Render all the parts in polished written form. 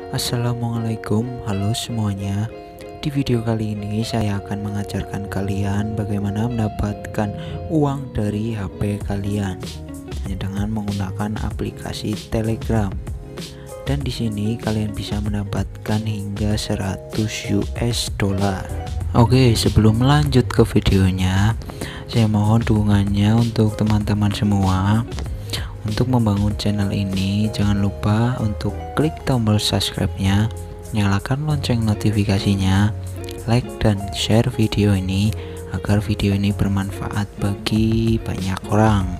Assalamualaikum, halo semuanya. Di video kali ini saya akan mengajarkan kalian bagaimana mendapatkan uang dari HP kalian hanya dengan menggunakan aplikasi Telegram. Dan di sini kalian bisa mendapatkan hingga 100 US dollar. Oke, sebelum lanjut ke videonya, saya mohon dukungannya untuk teman-teman semua. Untuk membangun channel ini, jangan lupa untuk klik tombol subscribe-nya, nyalakan lonceng notifikasinya, like dan share video ini agar video ini bermanfaat bagi banyak orang.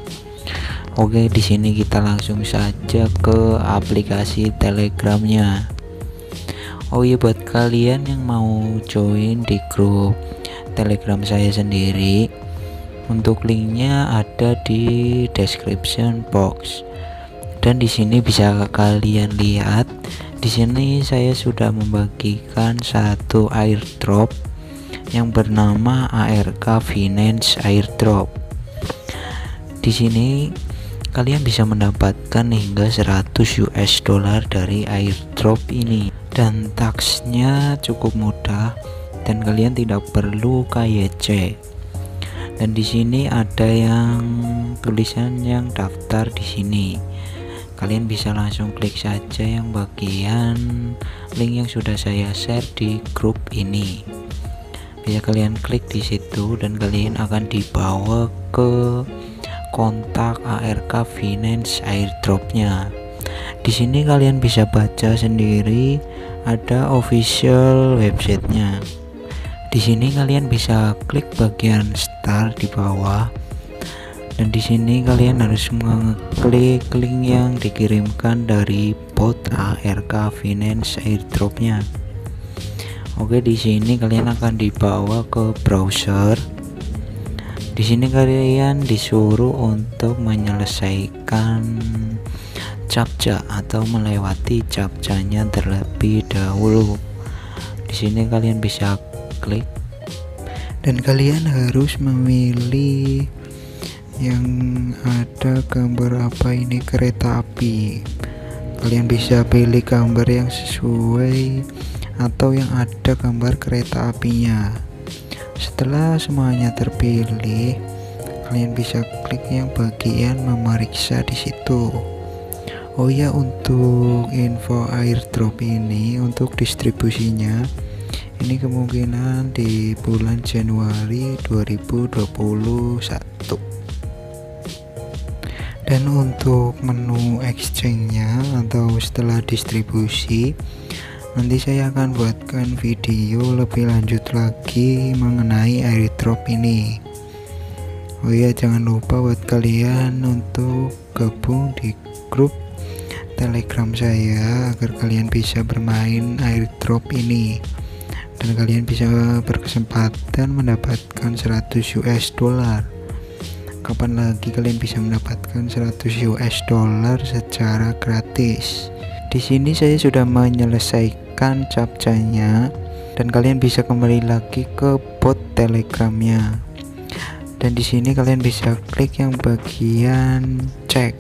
Oke, di sini kita langsung saja ke aplikasi Telegramnya. Oh iya, buat kalian yang mau join di grup Telegram saya sendiri, untuk linknya ada di description box. Dan di sini bisa kalian lihat, di sini saya sudah membagikan satu airdrop yang bernama ARK Finance Airdrop. Di sini kalian bisa mendapatkan hingga 100 US dollar dari airdrop ini, dan taksnya cukup mudah dan kalian tidak perlu KYC. Dan di sini ada yang tulisan yang daftar di sini. Kalian bisa langsung klik saja yang bagian link yang sudah saya share di grup ini. Bisa kalian klik di situ dan kalian akan dibawa ke kontak ARK Finance Airdropnya. Di sini kalian bisa baca sendiri, ada official websitenya. Di sini kalian bisa klik bagian start di bawah, dan di sini kalian harus mengklik link yang dikirimkan dari bot ARK Finance Airdropnya. Oke, di sini kalian akan dibawa ke browser. Di sini kalian disuruh untuk menyelesaikan captcha atau melewati captchanya terlebih dahulu. Di sini kalian bisa klik dan kalian harus memilih yang ada gambar apa ini, kereta api. Kalian bisa pilih gambar yang sesuai atau yang ada gambar kereta apinya. Setelah semuanya terpilih, kalian bisa klik yang bagian memeriksa di situ. Oh ya, untuk info airdrop ini, untuk distribusinya ini kemungkinan di bulan Januari 2021. Dan untuk menu exchange-nya atau setelah distribusi, nanti saya akan buatkan video lebih lanjut lagi mengenai airdrop ini. Oh iya, jangan lupa buat kalian untuk gabung di grup Telegram saya agar kalian bisa bermain airdrop ini. Dan kalian bisa berkesempatan mendapatkan 100 US dollar. Kapan lagi kalian bisa mendapatkan 100 US dollar secara gratis? Di sini saya sudah menyelesaikan captchanya dan kalian bisa kembali lagi ke bot Telegramnya. Dan di sini kalian bisa klik yang bagian cek.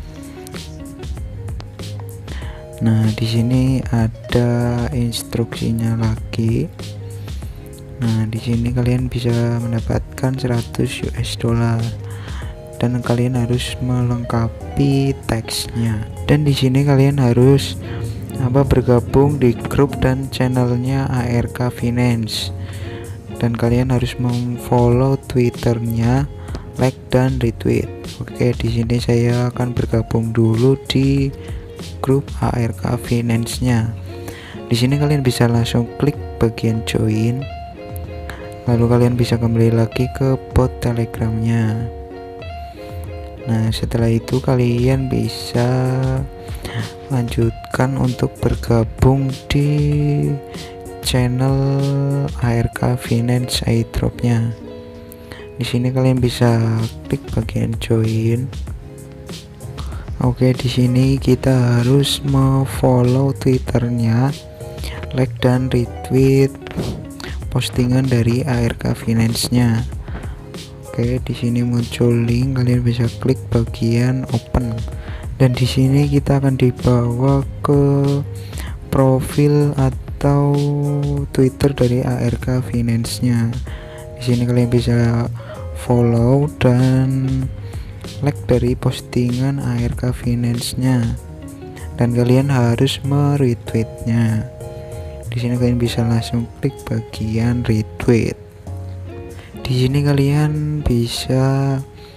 Nah, di sini ada instruksinya lagi. Nah, di sini kalian bisa mendapatkan 100 US dollar dan kalian harus melengkapi teksnya. Dan di sini kalian harus bergabung di grup dan channelnya ARK Finance. Dan kalian harus memfollow Twitternya, like dan retweet. Oke, di sini saya akan bergabung dulu di grup ARK Finance-nya. Di sini kalian bisa langsung klik bagian join, lalu kalian bisa kembali lagi ke bot Telegramnya. Nah, setelah itu kalian bisa lanjutkan untuk bergabung di channel ARK Finance Airdropnya. Di sini kalian bisa klik bagian join. Oke, di sini kita harus memfollow Twitternya, like dan retweet postingan dari ARK Finance-nya. Oke, di sini muncul link, kalian bisa klik bagian open. Dan di sini kita akan dibawa ke profil atau Twitter dari ARK Finance-nya. Di sini kalian bisa follow dan like dari postingan ARK Finance-nya, dan kalian harus me-retweetnya. Di sini kalian bisa langsung klik bagian retweet. Di sini kalian bisa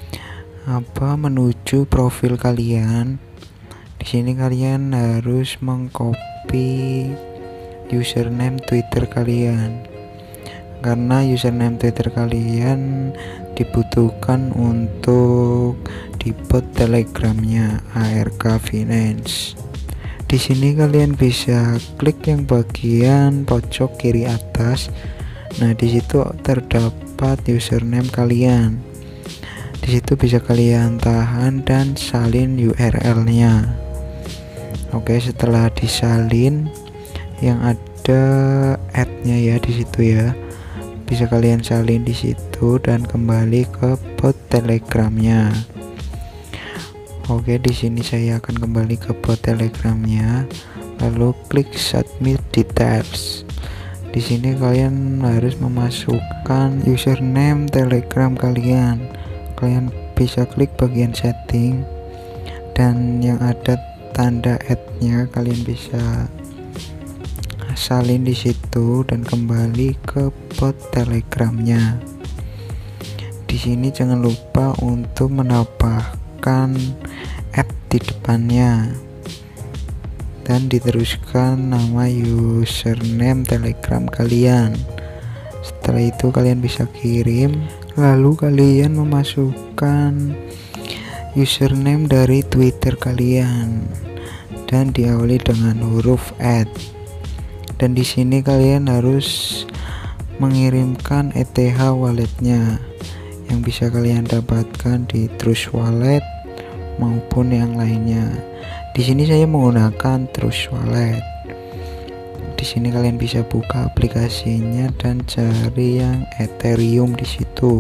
menuju profil kalian. Di sini kalian harus mengcopy username Twitter kalian, karena username Twitter kalian dibutuhkan untuk di bot Telegramnya ARK Finance. Di sini kalian bisa klik yang bagian pojok kiri atas. Nah, di situ terdapat username kalian. Di situ bisa kalian tahan dan salin URL-nya. Oke, setelah disalin yang ada ad-nya ya di situ ya. Bisa kalian salin di situ dan kembali ke bot Telegramnya. Oke, di sini saya akan kembali ke bot Telegramnya, lalu klik submit details. Di sini kalian harus memasukkan username Telegram kalian. Kalian bisa klik bagian setting, dan yang ada tanda add-nya kalian bisa salin di situ dan kembali ke bot Telegramnya. Di sini jangan lupa untuk menambahkan add di depannya dan diteruskan nama username Telegram kalian. Setelah itu kalian bisa kirim, lalu kalian memasukkan username dari Twitter kalian dan diawali dengan huruf @ dan di sini kalian harus mengirimkan ETH walletnya yang bisa kalian dapatkan di Trust Wallet maupun yang lainnya. Di sini saya menggunakan Trust Wallet. Di sini kalian bisa buka aplikasinya dan cari yang Ethereum di situ.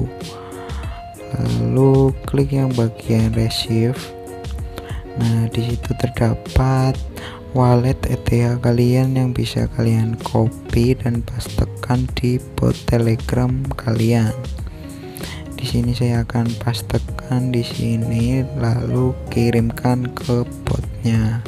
Lalu klik yang bagian receive. Nah, di situ terdapat wallet ETH kalian yang bisa kalian copy dan pastekan di bot Telegram kalian. Di sini saya akan pastekan di sini lalu kirimkan ke botnya.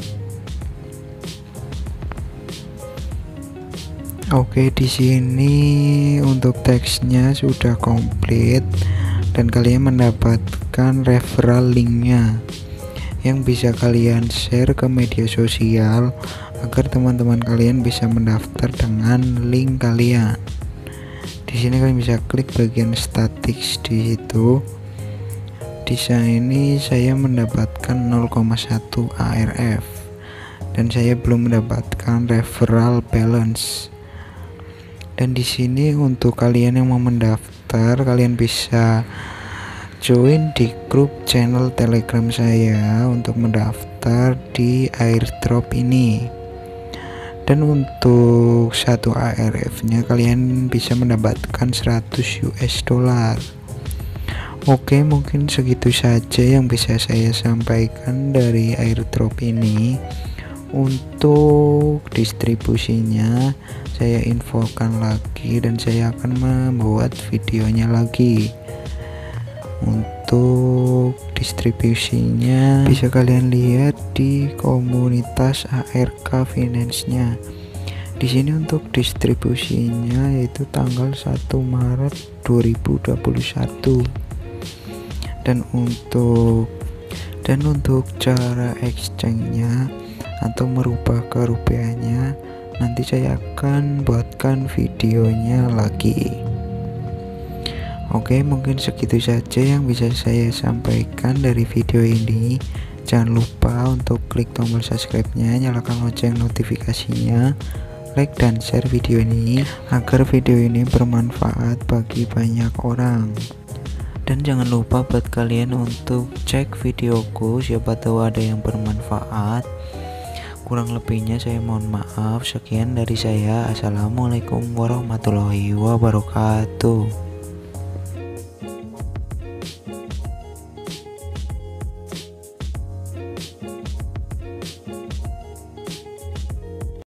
Oke, di sini untuk teksnya sudah komplit dan kalian mendapatkan referral linknya yang bisa kalian share ke media sosial agar teman-teman kalian bisa mendaftar dengan link kalian. Di sini kalian bisa klik bagian statis di situ. Di sini saya mendapatkan 0,1 ARF dan saya belum mendapatkan referral balance. Dan di sini untuk kalian yang mau mendaftar, kalian bisa join di grup channel Telegram saya untuk mendaftar di airdrop ini. Dan untuk 1 ARF nya kalian bisa mendapatkan 100 US dollar. Oke, mungkin segitu saja yang bisa saya sampaikan dari airdrop ini. Untuk distribusinya saya infokan lagi dan saya akan membuat videonya lagi. Untuk distribusinya bisa kalian lihat di komunitas ARK Finance-nya. Di sini untuk distribusinya yaitu tanggal 1 Maret 2021. Dan untuk cara exchange-nya atau merubah ke rupiahnya nanti saya akan buatkan videonya lagi. Oke, mungkin segitu saja yang bisa saya sampaikan dari video ini. Jangan lupa untuk klik tombol subscribe-nya, nyalakan lonceng notifikasinya, like dan share video ini agar video ini bermanfaat bagi banyak orang. Dan jangan lupa buat kalian untuk cek videoku, siapa tahu ada yang bermanfaat. Kurang lebihnya saya mohon maaf. Sekian dari saya. Assalamualaikum warahmatullahi wabarakatuh.